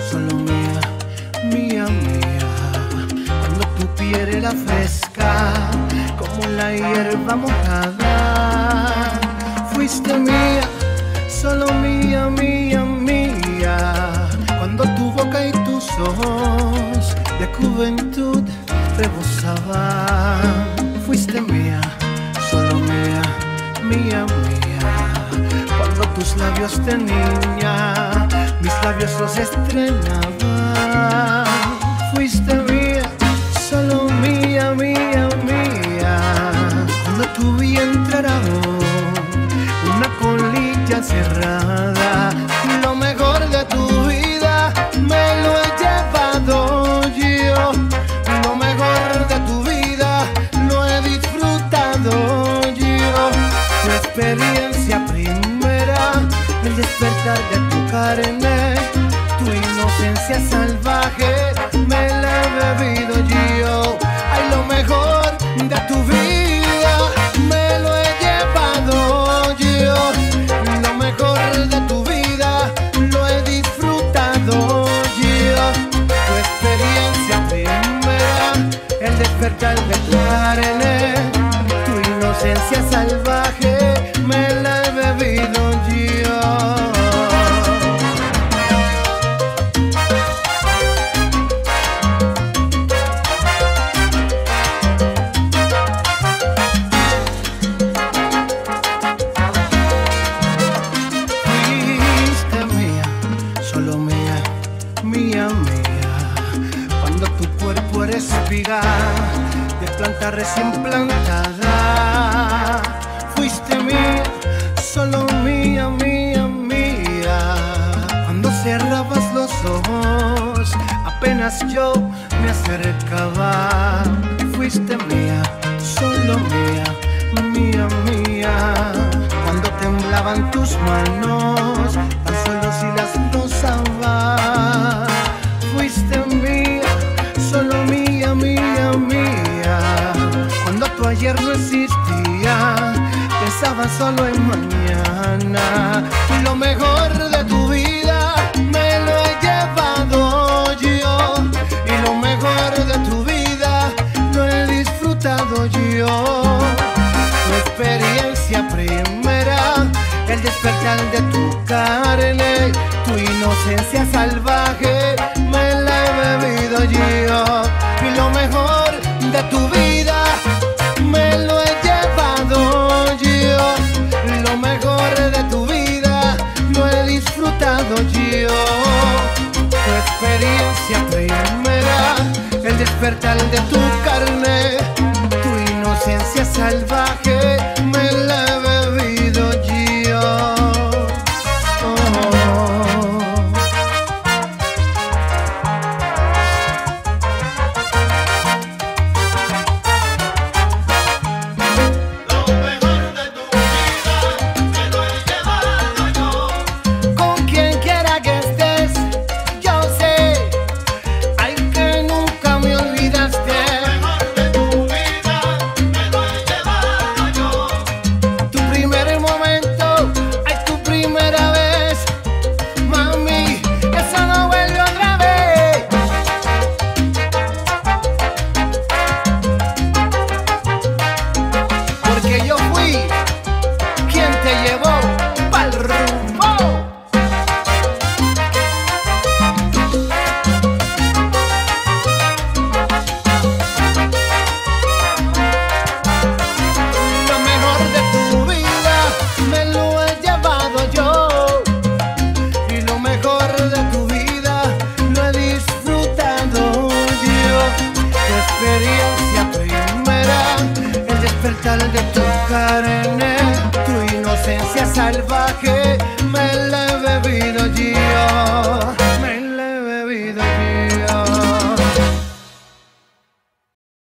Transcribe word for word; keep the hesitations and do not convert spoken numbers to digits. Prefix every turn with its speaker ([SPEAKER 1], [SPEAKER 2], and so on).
[SPEAKER 1] solo mía, mía, mía. Cuando tu piel era fresca, como la hierba mojada, fuiste mía, solo mía, mía, mía. Cuando tu boca y tus ojos de juventud rebosaban, fuiste mía, solo mía, mía, mía. Cuando tus labios de niña, mis labios los estrenaban, fuiste mía, solo mía, mía, mía. Cuando tu vientre era una colilla cerrada, lo mejor de tu vida me lo he llevado yo. Lo mejor de tu vida lo he disfrutado yo. Tu experiencia primera, el despertar de tu carne, tu inocencia salvaje, me la he bebido yo. Ay, lo mejor de tu vida me lo he llevado yo. Lo mejor de tu vida lo he disfrutado yo. Tu experiencia primera, el despertar de tu carne, tu inocencia salvaje, me la he bebido yo. Mía, mía, cuando tu cuerpo era espiga de planta recién plantada, fuiste mía, solo mía, mía, mía. Cuando cerrabas los ojos, apenas yo me acercaba, fuiste mía, solo mía, mía, mía. Cuando temblaban tus manos, tan solo si las rozaba, fuiste mía, solo mía, mía, mía. Cuando tu ayer no existía, pensaba solo en mañana. Lo mejor de tu vida me lo he llevado yo, y lo mejor de tu vida lo he disfrutado yo. Tu experiencia primera, el despertar de tu carne, tu inocencia salvaje, me la he bebido yo. Y lo mejor de tu vida me lo he llevado yo. Lo mejor de tu vida lo he disfrutado yo. Tu experiencia primera, el despertar de tu carne, tu inocencia salvaje, me la he bebido yo. Experiencia primera, el despertar de tu carne, tu inocencia salvaje,